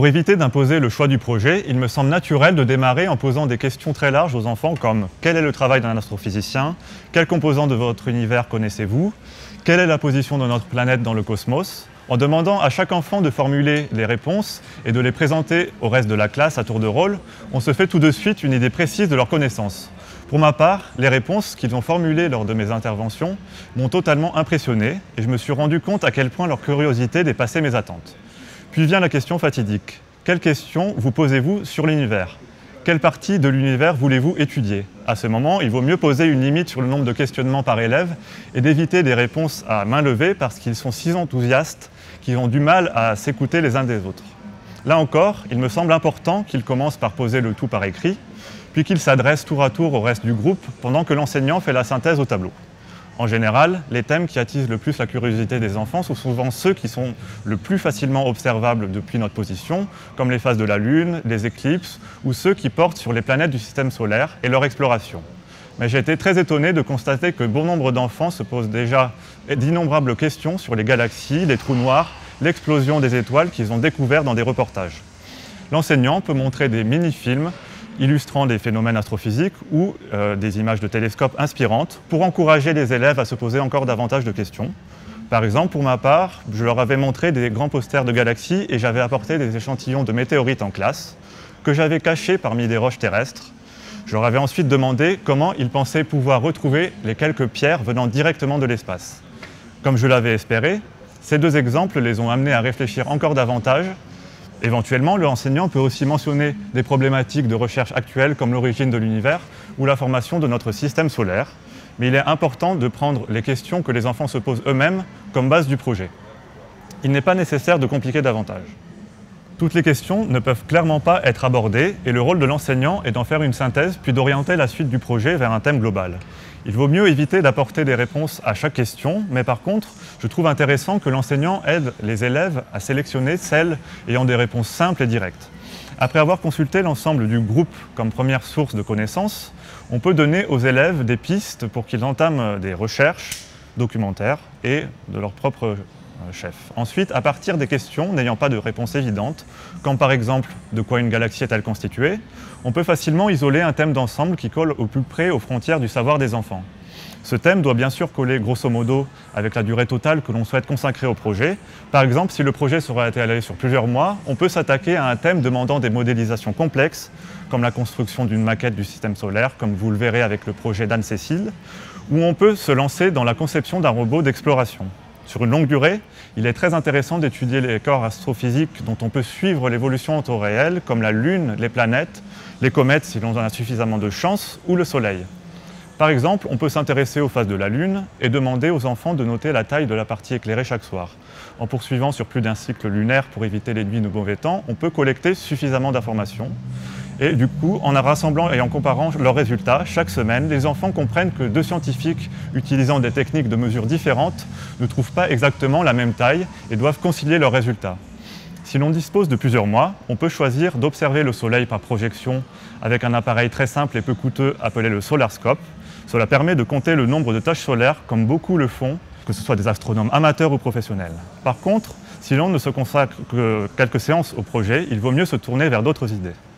Pour éviter d'imposer le choix du projet, il me semble naturel de démarrer en posant des questions très larges aux enfants comme « Quel est le travail d'un astrophysicien ? Quels composants de votre univers connaissez-vous ? Quelle est la position de notre planète dans le cosmos ?» En demandant à chaque enfant de formuler les réponses et de les présenter au reste de la classe à tour de rôle, on se fait tout de suite une idée précise de leurs connaissances. Pour ma part, les réponses qu'ils ont formulées lors de mes interventions m'ont totalement impressionné et je me suis rendu compte à quel point leur curiosité dépassait mes attentes. Puis vient la question fatidique. Quelle question vous posez-vous sur l'univers ? Quelle partie de l'univers voulez-vous étudier ? À ce moment, il vaut mieux poser une limite sur le nombre de questionnements par élève et d'éviter des réponses à main levée parce qu'ils sont si enthousiastes qu'ils ont du mal à s'écouter les uns des autres. Là encore, il me semble important qu'ils commencent par poser le tout par écrit, puis qu'ils s'adressent tour à tour au reste du groupe pendant que l'enseignant fait la synthèse au tableau. En général, les thèmes qui attisent le plus la curiosité des enfants sont souvent ceux qui sont le plus facilement observables depuis notre position, comme les phases de la Lune, les éclipses, ou ceux qui portent sur les planètes du système solaire et leur exploration. Mais j'ai été très étonné de constater que bon nombre d'enfants se posent déjà d'innombrables questions sur les galaxies, les trous noirs, l'explosion des étoiles qu'ils ont découvertes dans des reportages. L'enseignant peut montrer des mini-films illustrant des phénomènes astrophysiques ou des images de télescopes inspirantes pour encourager les élèves à se poser encore davantage de questions. Par exemple, pour ma part, je leur avais montré des grands posters de galaxies et j'avais apporté des échantillons de météorites en classe que j'avais cachés parmi des roches terrestres. Je leur avais ensuite demandé comment ils pensaient pouvoir retrouver les quelques pierres venant directement de l'espace. Comme je l'avais espéré, ces deux exemples les ont amenés à réfléchir encore davantage. Éventuellement, l'enseignant peut aussi mentionner des problématiques de recherche actuelles comme l'origine de l'univers ou la formation de notre système solaire. Mais il est important de prendre les questions que les enfants se posent eux-mêmes comme base du projet. Il n'est pas nécessaire de compliquer davantage. Toutes les questions ne peuvent clairement pas être abordées et le rôle de l'enseignant est d'en faire une synthèse puis d'orienter la suite du projet vers un thème global. Il vaut mieux éviter d'apporter des réponses à chaque question, mais par contre, je trouve intéressant que l'enseignant aide les élèves à sélectionner celles ayant des réponses simples et directes. Après avoir consulté l'ensemble du groupe comme première source de connaissances, on peut donner aux élèves des pistes pour qu'ils entament des recherches documentaires et de leur propre chef. Ensuite, à partir des questions n'ayant pas de réponse évidente, comme par exemple de quoi une galaxie est-elle constituée, on peut facilement isoler un thème d'ensemble qui colle au plus près aux frontières du savoir des enfants. Ce thème doit bien sûr coller grosso modo avec la durée totale que l'on souhaite consacrer au projet. Par exemple, si le projet sera étalé sur plusieurs mois, on peut s'attaquer à un thème demandant des modélisations complexes, comme la construction d'une maquette du système solaire, comme vous le verrez avec le projet d'Anne-Cécile, ou on peut se lancer dans la conception d'un robot d'exploration. Sur une longue durée, il est très intéressant d'étudier les corps astrophysiques dont on peut suivre l'évolution en temps réel, comme la Lune, les planètes, les comètes si l'on en a suffisamment de chance, ou le Soleil. Par exemple, on peut s'intéresser aux phases de la Lune et demander aux enfants de noter la taille de la partie éclairée chaque soir. En poursuivant sur plus d'un cycle lunaire pour éviter les nuits de mauvais temps, on peut collecter suffisamment d'informations. Et du coup, en rassemblant et en comparant leurs résultats, chaque semaine, les enfants comprennent que deux scientifiques utilisant des techniques de mesure différentes ne trouvent pas exactement la même taille et doivent concilier leurs résultats. Si l'on dispose de plusieurs mois, on peut choisir d'observer le Soleil par projection avec un appareil très simple et peu coûteux appelé le Solarscope. Cela permet de compter le nombre de taches solaires comme beaucoup le font, que ce soit des astronomes amateurs ou professionnels. Par contre, si l'on ne se consacre que quelques séances au projet, il vaut mieux se tourner vers d'autres idées.